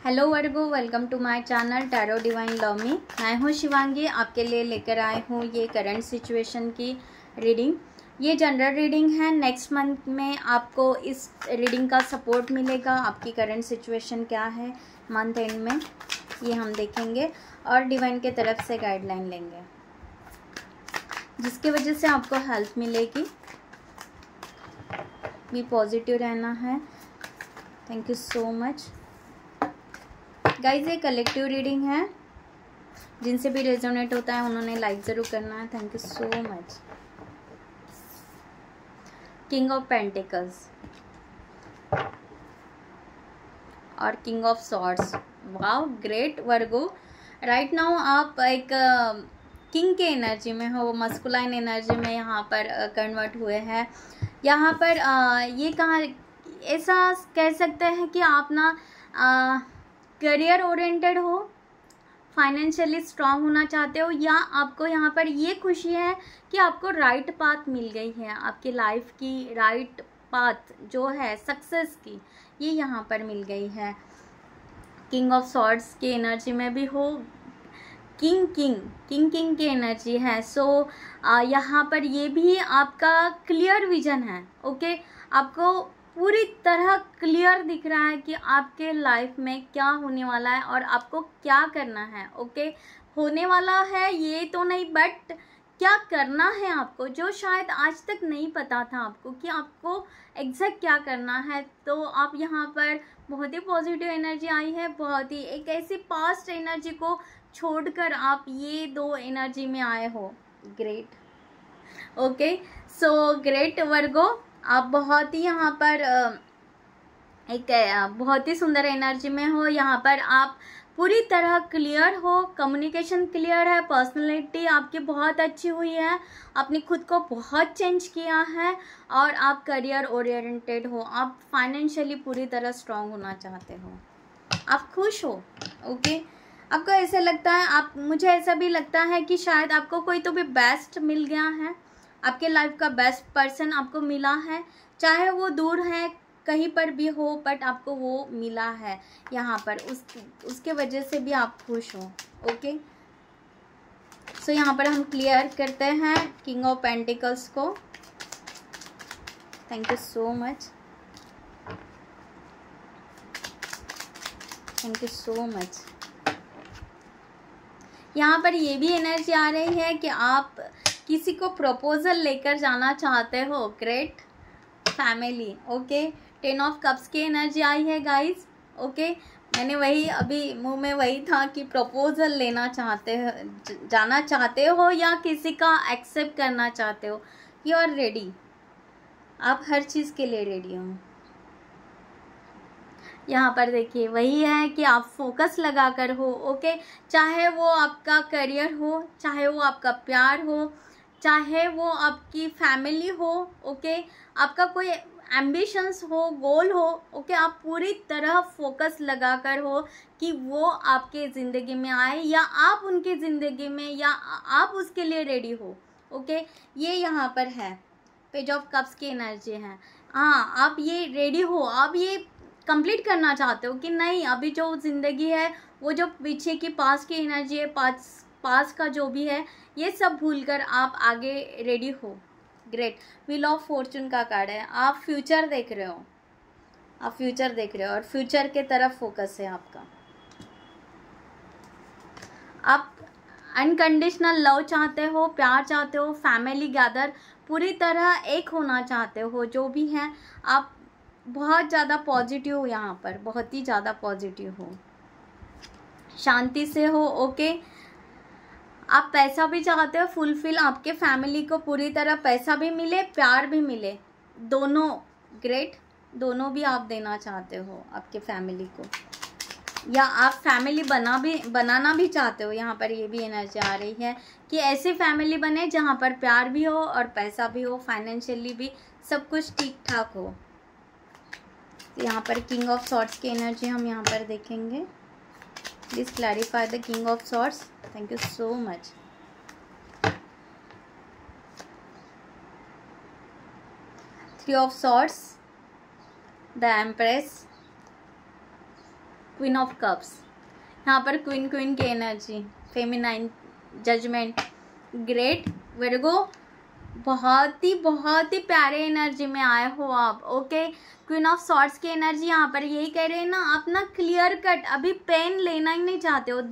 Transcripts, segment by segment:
Hello Virgo, welcome to my channel tarot divine love me. मैं हूँ शिवांगी, आपके लिए लेकर आए हूँ ये करंट सिचुएशन की रीडिंग। ये जनरल रीडिंग है। नेक्स्ट मंथ में आपको इस रीडिंग का सपोर्ट मिलेगा। आपकी करंट सिचुएशन क्या है मंथ एंड में, ये हम देखेंगे और डिवाइन के तरफ से गाइडलाइन लेंगे जिसकी वजह से आपको हेल्प मिलेगी। भी पॉजिटिव रहना है। Thank you so much guys. ये कलेक्टिव रीडिंग है, जिनसे भी रेजोनेट होता है उन्होंने लाइक ज़रूर करना है। Thank you so much. King of pentacles और king of swords. Wow, great Virgo. Right now आप एक किंग के एनर्जी में हो, मस्कुलाइन एनर्जी में यहाँ पर कन्वर्ट हुए हैं। यहाँ पर ये कहा, ऐसा कह सकते हैं कि आप ना करियर ओरिएंटेड हो, फाइनेंशियली स्ट्रांग होना चाहते हो, या आपको यहाँ पर ये खुशी है कि आपको राइट पाथ मिल गई है। आपकी लाइफ की राइट पाथ जो है सक्सेस की, ये यहाँ पर मिल गई है। किंग ऑफ सॉर्ड्स की एनर्जी में भी हो, किंग की एनर्जी है। सो यहाँ पर ये भी आपका क्लियर विजन है। ओके, आपको पूरी तरह क्लियर दिख रहा है कि आपके लाइफ में क्या होने वाला है और आपको क्या करना है। ओके, होने वाला है ये तो नहीं, बट क्या करना है आपको, जो शायद आज तक नहीं पता था आपको कि आपको एग्जैक्ट क्या करना है। तो आप यहाँ पर बहुत ही पॉजिटिव एनर्जी आई है, बहुत ही एक ऐसी पास्ट एनर्जी को छोड़कर आप ये दो एनर्जी में आए हो। Great. Okay, so great Virgo, आप बहुत ही यहाँ पर एक बहुत ही सुंदर एनर्जी में हो। यहाँ पर आप पूरी तरह क्लियर हो, कम्युनिकेशन क्लियर है, पर्सनालिटी आपकी बहुत अच्छी हुई है, आपने खुद को बहुत चेंज किया है और आप करियर ओरिएंटेड हो। आप फाइनेंशियली पूरी तरह स्ट्रांग होना चाहते हो, आप खुश हो। ओके, आपको ऐसा लगता है, आप मुझे ऐसा भी लगता है कि शायद आपको कोई तो भी बेस्ट मिल गया है, आपके लाइफ का बेस्ट पर्सन आपको मिला है, चाहे वो दूर है कहीं पर भी हो, बट आपको वो मिला है यहाँ पर, उसके वजह से भी आप खुश हो। ओके, सो यहाँ पर हम क्लियर करते हैं किंग ऑफ पेंटिकल्स को। Thank you so much, thank you so much. यहाँ पर ये भी एनर्जी आ रही है कि आप किसी को प्रपोजल लेकर जाना चाहते हो। Great family. Okay, 10 of cups की एनर्जी आई है गाइस। ओके, मैंने वही अभी मुंह में वही था कि प्रपोजल लेना चाहते हो, जाना चाहते हो या किसी का एक्सेप्ट करना चाहते हो। यू आर रेडी, आप हर चीज़ के लिए रेडी हो। यहाँ पर देखिए वही है कि आप फोकस लगा कर हो। ओके, चाहे वो आपका करियर हो, चाहे वो आपका प्यार हो, चाहे वो आपकी फैमिली हो। ओके, आपका कोई एम्बिशंस हो, गोल हो। ओके, आप पूरी तरह फोकस लगा कर हो कि वो आपके ज़िंदगी में आए या आप उनकी ज़िंदगी में, या आप उसके लिए रेडी हो। ओके, ये यहाँ पर है, पेज ऑफ कप्स की एनर्जी है। हाँ, आप ये रेडी हो, आप ये कंप्लीट करना चाहते हो कि नहीं, अभी जो ज़िंदगी है, वो जो पीछे की पास की एनर्जी है, पास का जो भी है, ये सब भूलकर आप आगे रेडी हो। ग्रेट। व्हील ऑफ फॉर्चून का कार्ड है। आप फ्यूचर देख रहे हो, आप फ्यूचर देख रहे हो और फ्यूचर के तरफ फोकस है आपका। आप अनकंडीशनल लव चाहते हो, प्यार चाहते हो, फैमिली गैदर, पूरी तरह एक होना चाहते हो। जो भी है, आप बहुत ज़्यादा पॉजिटिव हो, यहाँ पर बहुत ही ज़्यादा पॉजिटिव हो, शांति से हो। ओके, आप पैसा भी चाहते हो फुलफिल, आपके फैमिली को पूरी तरह पैसा भी मिले, प्यार भी मिले, दोनों। ग्रेट, दोनों भी आप देना चाहते हो आपके फैमिली को, या आप फैमिली बनाना भी चाहते हो। यहाँ पर ये भी एनर्जी आ रही है कि ऐसी फैमिली बने जहाँ पर प्यार भी हो और पैसा भी हो, फाइनेंशियली भी सब कुछ ठीक ठाक हो। तो यहाँ पर किंग ऑफ सॉर्ड्स की एनर्जी हम यहाँ पर देखेंगे। Please clarify the king of swords. Thank you so much. Three of swords, the empress, queen of cups, यहाँ पर क्वीन की energy, feminine, judgement, great Virgo, बहुत ही प्यारे एनर्जी में आए हो आप। ओके, क्वीन ऑफ सॉर्ड्स की एनर्जी यहाँ पर यही कह रहे हैं ना, आप ना क्लियर कट अभी पेन लेना ही नहीं चाहते हो,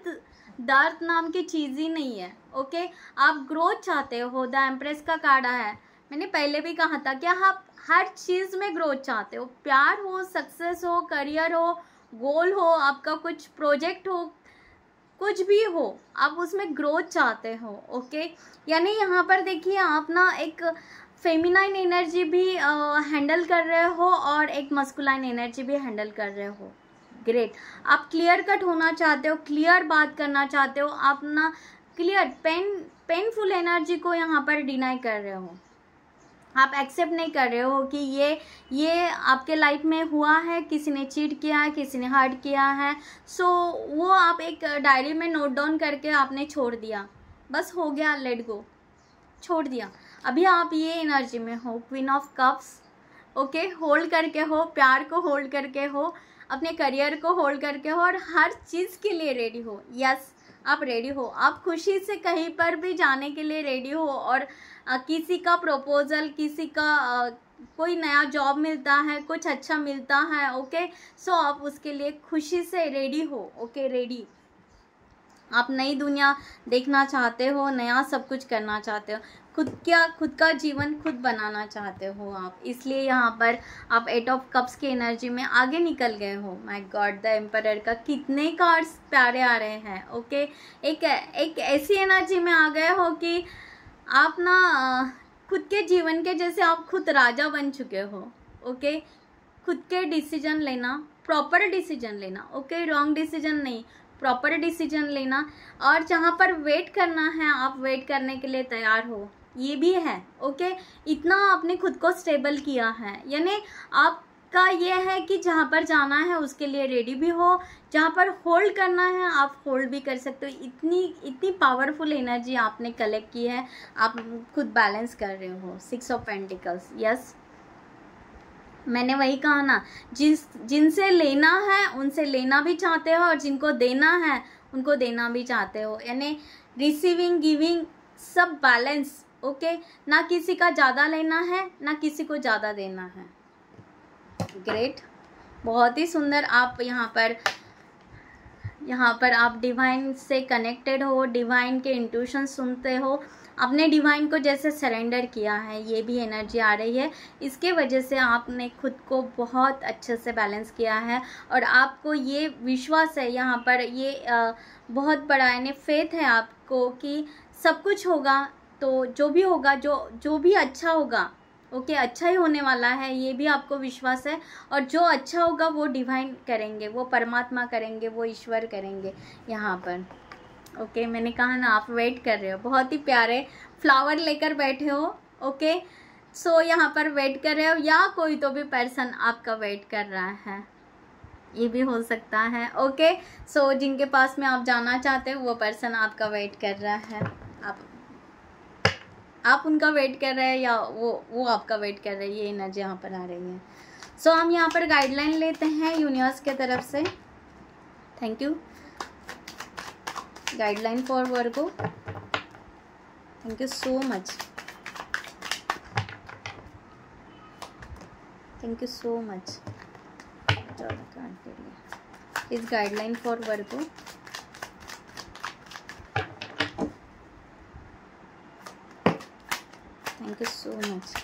दर्द नाम की चीज़ ही नहीं है। ओके, आप ग्रोथ चाहते हो, द एम्प्रेस का कार्ड है। मैंने पहले भी कहा था कि आप हर चीज़ में ग्रोथ चाहते हो, प्यार हो, सक्सेस हो, करियर हो, गोल हो, आपका कुछ प्रोजेक्ट हो, कुछ भी हो, आप उसमें ग्रोथ चाहते हो। ओके, यानी यहाँ पर देखिए आप ना एक फेमिनाइन एनर्जी भी हैंडल कर रहे हो और एक मस्कुलाइन एनर्जी भी हैंडल कर रहे हो। ग्रेट, आप क्लियर कट होना चाहते हो, क्लियर बात करना चाहते हो, आप ना क्लियर पेनफुल एनर्जी को यहाँ पर डिनाई कर रहे हो, आप एक्सेप्ट नहीं कर रहे हो कि ये आपके लाइफ में हुआ है, किसी ने चीट किया है, किसी ने हर्ट किया है। सो वो आप एक डायरी में नोट डाउन करके आपने छोड़ दिया, बस हो गया, लेट गो, छोड़ दिया। अभी आप ये एनर्जी में हो, queen of cups. Okay, hold करके हो, प्यार को होल्ड करके हो, अपने करियर को होल्ड करके हो और हर चीज़ के लिए रेडी हो। यस, आप रेडी हो, आप खुशी से कहीं पर भी जाने के लिए रेडी हो और किसी का प्रपोजल, किसी का कोई नया जॉब मिलता है, कुछ अच्छा मिलता है। ओके, सो आप उसके लिए खुशी से रेडी हो। ओके, रेडी, आप नई दुनिया देखना चाहते हो, नया सब कुछ करना चाहते हो, खुद का जीवन खुद बनाना चाहते हो आप, इसलिए यहाँ पर आप 8 ऑफ कप्स की एनर्जी में आगे निकल गए हो। माय गॉड, द एम्परर का कितने कार्ड्स प्यारे आ रहे हैं। ओके, एक ऐसी एनर्जी में आ गए हो कि आप ना खुद के जीवन के जैसे आप खुद राजा बन चुके हो। ओके, खुद के डिसीजन लेना, प्रॉपर डिसीजन लेना। ओके, रॉन्ग डिसीजन नहीं, प्रॉपर डिसीजन लेना, और जहाँ पर वेट करना है आप वेट करने के लिए तैयार हो, ये भी है। ओके, इतना आपने खुद को स्टेबल किया है, यानी आपका ये है कि जहाँ पर जाना है उसके लिए रेडी भी हो, जहाँ पर होल्ड करना है आप होल्ड भी कर सकते हो। इतनी पावरफुल एनर्जी आपने कलेक्ट की है, आप खुद बैलेंस कर रहे हो। 6 ऑफ पेंटिकल्स, यस, मैंने वही कहा ना, जिनसे लेना है उनसे लेना भी चाहते हो और जिनको देना है उनको देना भी चाहते हो, यानी रिसीविंग गिविंग सब बैलेंस। ओके, ना किसी का ज़्यादा लेना है ना किसी को ज़्यादा देना है। ग्रेट, बहुत ही सुंदर। आप यहाँ पर आप डिवाइन से कनेक्टेड हो, डिवाइन के इंट्यूशन सुनते हो, अपने डिवाइन को जैसे सरेंडर किया है, ये भी एनर्जी आ रही है। इसके वजह से आपने खुद को बहुत अच्छे से बैलेंस किया है और आपको ये विश्वास है यहाँ पर, ये बहुत बड़ा यानी फेथ है आपको कि सब कुछ होगा, तो जो भी होगा, जो भी अच्छा होगा, ओके, अच्छा ही होने वाला है, ये भी आपको विश्वास है। और जो अच्छा होगा वो डिवाइन करेंगे, वो परमात्मा करेंगे, वो ईश्वर करेंगे यहाँ पर। ओके, मैंने कहा ना, आप वेट कर रहे हो, बहुत ही प्यारे फ्लावर लेकर बैठे हो। ओके, सो यहाँ पर वेट कर रहे हो, या कोई तो भी पर्सन आपका वेट कर रहा है, ये भी हो सकता है। ओके, सो जिनके पास में आप जाना चाहते हो वो पर्सन आपका वेट कर रहा है, आप उनका वेट कर रहे हैं या वो आपका वेट कर रहे हैं, ये एनर्जी यहाँ पर आ रही है। सो हम यहाँ पर गाइडलाइन लेते हैं यूनिवर्स के तरफ से। Thank you, guideline for Virgo, thank you so much, thank you so much. इस guideline for Virgo, thank you so much.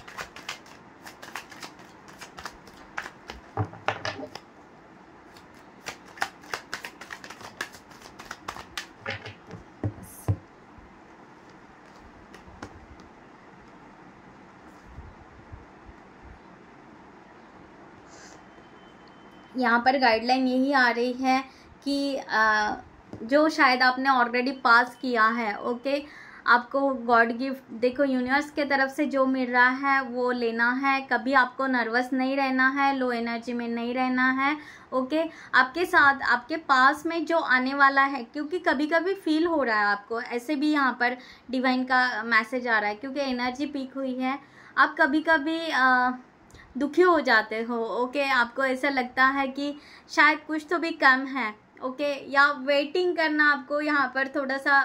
यहाँ पर गाइडलाइन यही आ रही है कि जो शायद आपने ऑलरेडी पास किया है, ओके, आपको गॉड गिफ्ट, देखो यूनिवर्स के तरफ से जो मिल रहा है वो लेना है, कभी आपको नर्वस नहीं रहना है, लो एनर्जी में नहीं रहना है। ओके, आपके साथ, आपके पास में जो आने वाला है, क्योंकि कभी कभी फील हो रहा है आपको, ऐसे भी यहाँ पर डिवाइन का मैसेज आ रहा है, क्योंकि एनर्जी पीक हुई है, आप कभी कभी दुखी हो जाते हो, ओके। आपको ऐसा लगता है कि शायद कुछ तो भी कम है, ओके। या वेटिंग करना, आपको यहाँ पर थोड़ा सा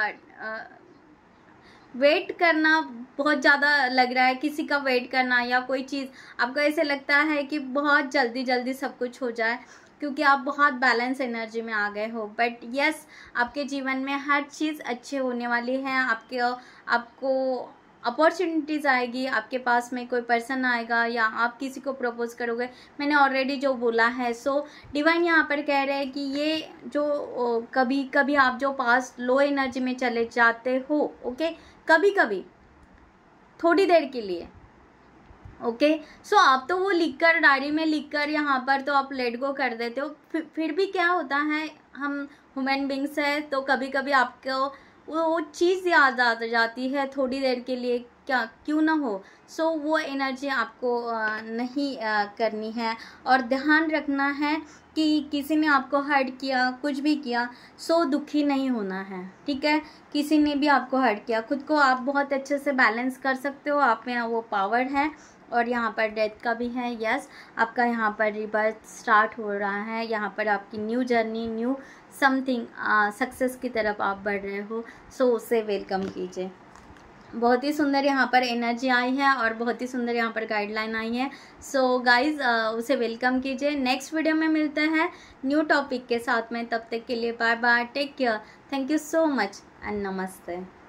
वेट करना बहुत ज़्यादा लग रहा है, किसी का वेट करना या कोई चीज़ आपको ऐसे लगता है कि बहुत जल्दी जल्दी सब कुछ हो जाए, क्योंकि आप बहुत बैलेंस एनर्जी में आ गए हो। बट यस, आपके जीवन में हर चीज़ अच्छी होने वाली है। आपको अपॉर्चुनिटीज़ आएगी, आपके पास में कोई पर्सन आएगा या आप किसी को प्रपोज करोगे। मैंने ऑलरेडी जो बोला है, सो डिवाइन यहाँ पर कह रहे हैं कि ये जो कभी कभी आप जो पास लो एनर्जी में चले जाते हो, ओके, कभी कभी थोड़ी देर के लिए, ओके। सो आप तो वो लिखकर, डायरी में लिखकर यहाँ पर तो आप लेट गो कर देते हो। फिर भी क्या होता है, हम ह्यूमन बींग्स है, तो कभी कभी आपको वो चीज़ याद आ जाती है थोड़ी देर के लिए, क्या क्यों ना हो। सो वो एनर्जी आपको नहीं करनी है। और ध्यान रखना है कि किसी ने आपको हर्ट किया, कुछ भी किया, सो दुखी नहीं होना है, ठीक है। किसी ने भी आपको हर्ट किया, खुद को आप बहुत अच्छे से बैलेंस कर सकते हो, आप में वो पावर है। और यहाँ पर डेथ का भी है, यस, आपका यहाँ पर रिबर्थ स्टार्ट हो रहा है। यहाँ पर आपकी new journey, new something, success की तरफ आप बढ़ रहे हो। सो उसे वेलकम कीजिए। बहुत ही सुंदर यहाँ पर एनर्जी आई है और बहुत ही सुंदर यहाँ पर गाइडलाइन आई है। सो गाइज, उसे वेलकम कीजिए। नेक्स्ट वीडियो में मिलते हैं न्यू टॉपिक के साथ में। तब तक के लिए bye bye, take care, thank you so much and नमस्ते।